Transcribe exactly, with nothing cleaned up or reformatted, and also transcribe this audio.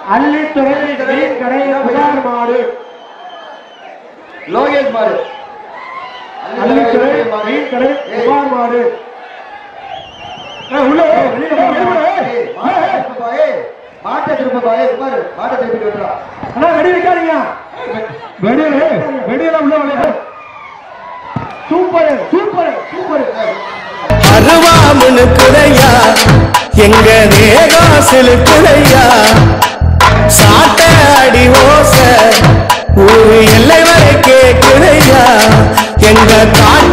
அள்ளித்துறை மீன் கடை புகார் மாடு லோகேஷ் மாடு அள்ளித்துறை மீன் கடை புகார் மாடு உள்ள மாட்டை திரும்ப பாயே குமார் மாட்டை திருப்பிட்டு வந்துடா அண்ணா வெடி வைக்காதீங்க வெடியில வெடியில உள்ள விளையாடு சூப்பர் சூப்பர் சூப்பர் அருவாமுனு குறையா எங்க தேகாசில் குறையா சாட்ட அடி ஓச ஊரு எல்லை வரை கேக்குறையா எங்க